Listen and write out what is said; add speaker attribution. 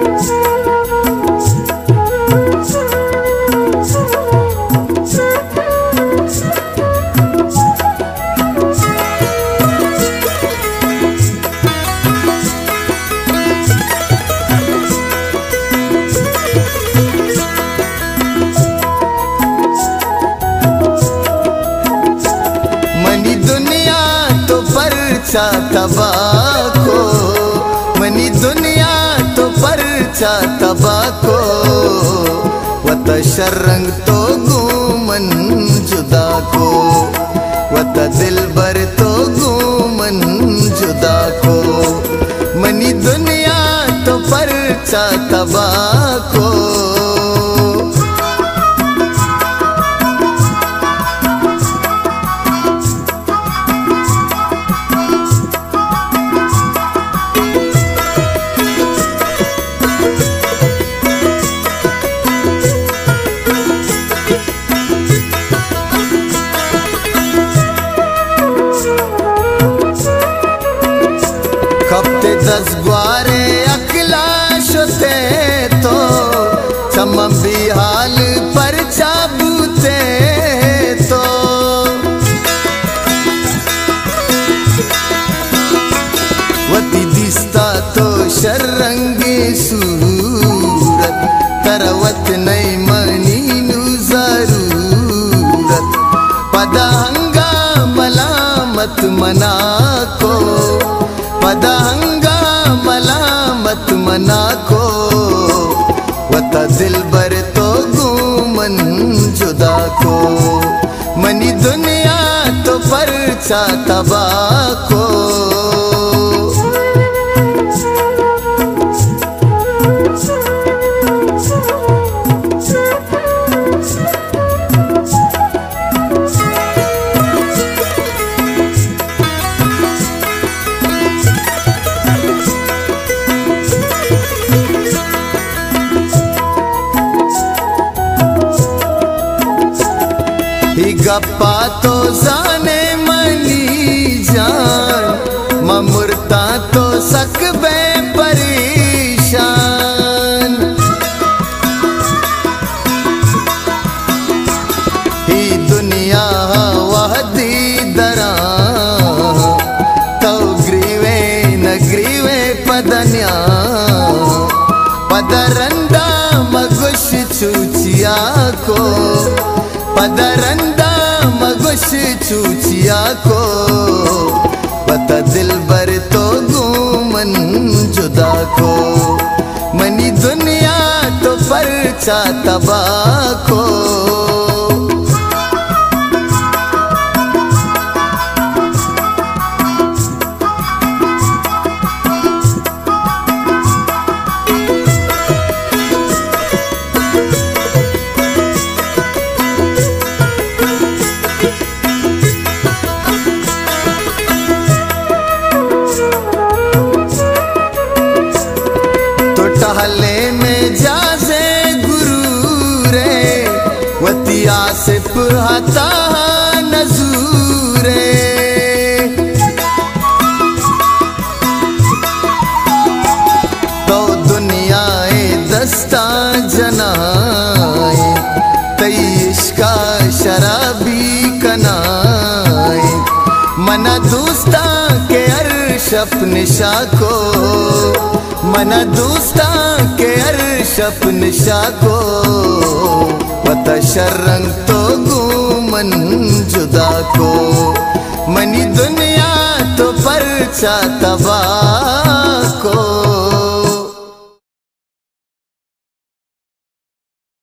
Speaker 1: तबाको money दुनिया तो परचा तबाको वत शर्रंग तो गुमन जुदा को वत दिलबर तो गुमन जुदा को मनी दुनिया तो परचा तबाको कपते 10 ग्वारे अखिलाश थे तो चमम भी हाल पर चाबूते तो वती दिस्ता तो शर्रंगी सूरत तरवत नहीं मनी नु जरूरत पदहंगा मलामत मना को पदहंगा मलामत मना को वता दिलबर तो गुमन जुदा को मनी दुनिया तो परचा तबाको गप्पा तो जाने मनी जान ममुरता तो सकबे परेशान ही दुनिया वहदी दरा तो ग्रीवे न ग्रीवे पदन्या पदरंदा मगुश चूचिया को पदरंदा मगुश चूचिया को पता दिलबर तो गुमन जुदा को मनी दुनिया तो परचा तबाको टहले में जाजे गुरु रे वती आसिफ हता नजूरे तो दुनियाए दस्ता जनाए तई इश्का शराबी कनाए मना दोस्ता के अर्शप निशा को मना दोस्ता के अर्शप निशा को पता शर्रंग तो गुमन जुदा को मनी दुनिया तो परचा तबा